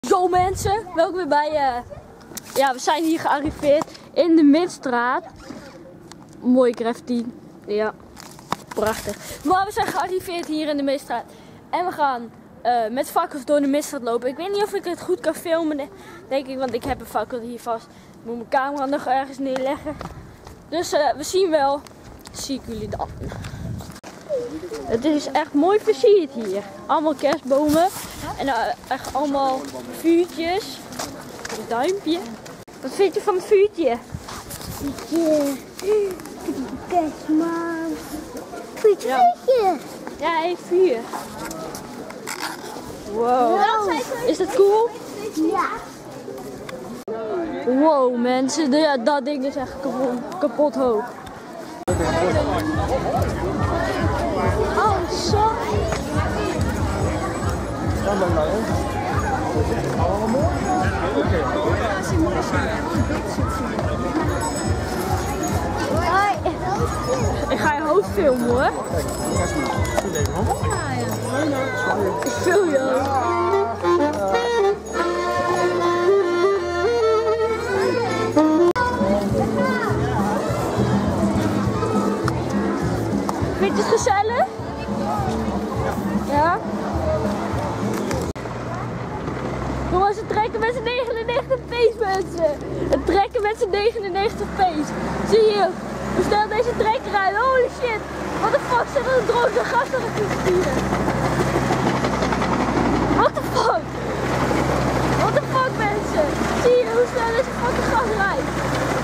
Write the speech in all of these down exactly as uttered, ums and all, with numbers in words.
Zo mensen, welkom weer bij, uh, ja we zijn hier gearriveerd in de Midstraat. Mooi graffiti, ja, prachtig. Maar we zijn gearriveerd hier in de Midstraat en we gaan uh, met fakkels door de Midstraat lopen. Ik weet niet of ik het goed kan filmen, denk ik, want ik heb een fakkel hier vast. Ik moet mijn camera nog ergens neerleggen. Dus uh, we zien wel, zie ik jullie dan. Het is echt mooi versierd hier. Allemaal kerstbomen. En uh, echt allemaal vuurtjes. Een duimpje. Wat vind je van het vuurtje? Vuurtje. Kerstman. Vuurtje. Ja, ja hij heeft vuur. Wow. Is dat cool? Ja. Wow mensen, ja, dat ding is echt kapot, kapot hoog. Oh, zo. Ik ga je hoofd filmen hoor. Ik film je hoofd. Vind je het gezellig? Ja? Jongens, het trekken met z'n negenennegentig pace mensen. Het trekken met z'n negenennegentig pace. Zie je hoe snel deze trekker rijdt? Holy shit. What the fuck zit er een droge gas aan het sturen? What the fuck? What the fuck mensen? Zie je hoe snel deze fucking gas rijdt?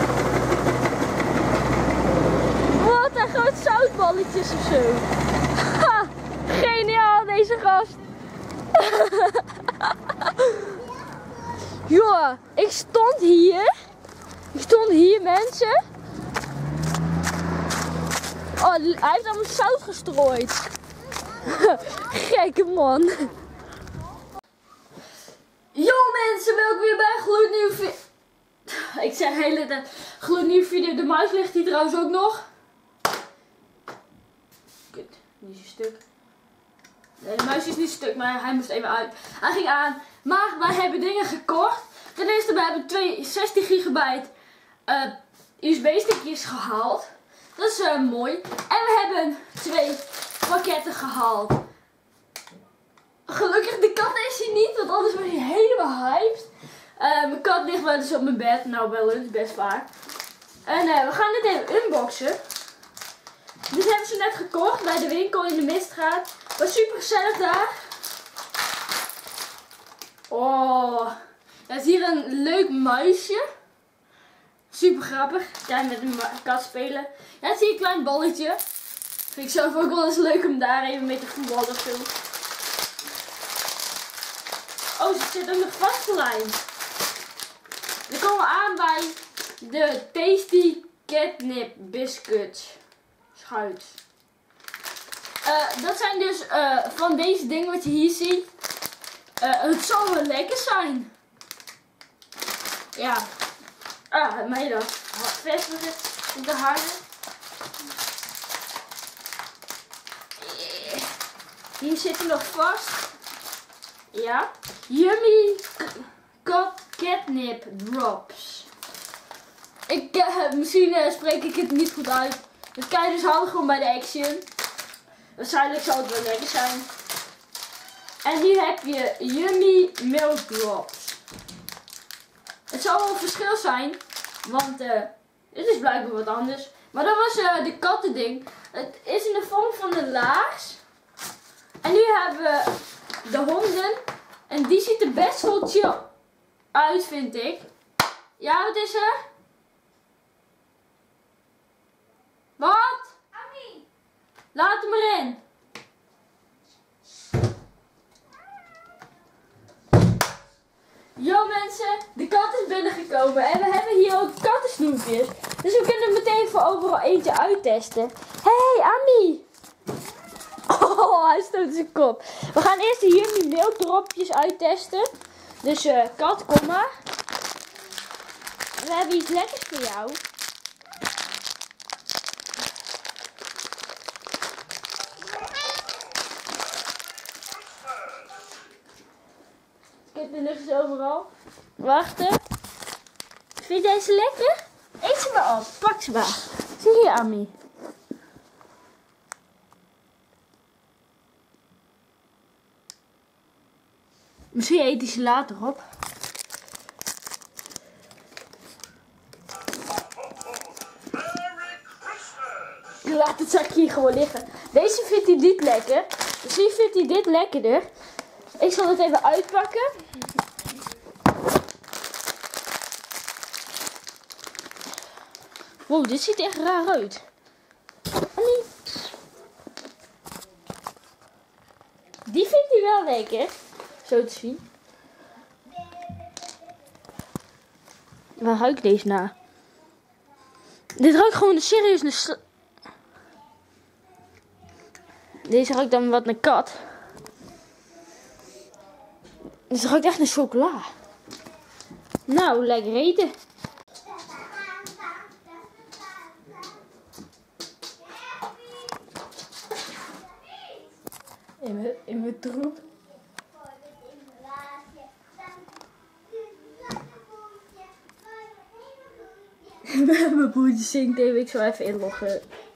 Wat, hij gooit zoutballetjes of zo. Ha, geniaal deze gast. Joh, ik stond hier. Ik stond hier mensen. Oh, hij heeft allemaal zout gestrooid. Gekke man. Yo mensen, welkom weer bij een gloednieuwe video. Ik zeg de hele tijd gloednieuwe video. De muis ligt hier trouwens ook nog. Kut, niet zo stuk. Nee, de muis is niet stuk, maar hij moest even uit. Hij ging aan. Maar wij hebben dingen gekocht. Ten eerste, we hebben twee zestien gigabyte uh, U S B-stickjes gehaald. Dat is uh, mooi. En we hebben twee pakketten gehaald. Gelukkig, de kat is hier niet, want anders ben je helemaal hyped. Uh, mijn kat ligt wel eens op mijn bed. Nou, wel eens, best vaak. En uh, we gaan dit even unboxen. Dit hebben ze net gekocht bij de winkel in de Midstraat. Was super gezellig daar. Oh, er is hier een leuk muisje. Super grappig. Ja, met een kat spelen. Ja, zie je een klein balletje. Vind ik zelf ook wel eens leuk om daar even mee te voetballen of zo. Oh, ze zit ook nog vastgelijmd. We komen aan bij de Tasty Catnip Biscuits. Schuit. Uh, dat zijn dus uh, van deze dingen wat je hier ziet. Uh, het zal wel lekker zijn. Ja. Ah, mij dan. Vest met het op de harde. Hier zit hij nog vast. Ja. Yummy Cat Catnip Drops. Ik, uh, misschien uh, spreek ik het niet goed uit. Dus kijk dus houden gewoon bij de Action. Waarschijnlijk zal het wel lekker zijn. En hier heb je Yummy Milk Drops. Het zal wel een verschil zijn. Want uh, dit is blijkbaar wat anders. Maar dat was uh, de kattending. Het is in de vorm van een laars. En nu hebben we de honden. En die ziet er best wel chill uit, vind ik. Ja, wat is er? Wat? Ami. Laat hem erin. Yo mensen, de kat is binnengekomen en we hebben hier ook kattensnoepjes. Dus we kunnen meteen voor overal eentje uittesten. Hé, hey, Ami! Oh, hij stoot zijn kop. We gaan eerst de Yummy Milk Dropjes uittesten. Dus uh, kat, kom maar. We hebben iets lekkers voor jou. Kijk, liggen ze overal. Wachten. Vind jij ze lekker? Eet ze maar op. Pak ze maar. Zie hier, Ami. Misschien eet hij ze later op. Laat het zakje hier gewoon liggen. Deze vindt hij niet lekker. Misschien vindt hij dit lekkerder. Ik zal het even uitpakken. Wow, dit ziet er echt raar uit. Annie. Die vindt hij wel lekker. Zo te zien. Waar ruikt deze naar? Dit ruikt gewoon serieus naar... Sl- Deze ruikt dan wat naar kat. Deze ruikt echt naar chocola. Nou, lekker eten. In mijn, in mijn troep. Mijn broertje zingt even. Ik zal even inloggen.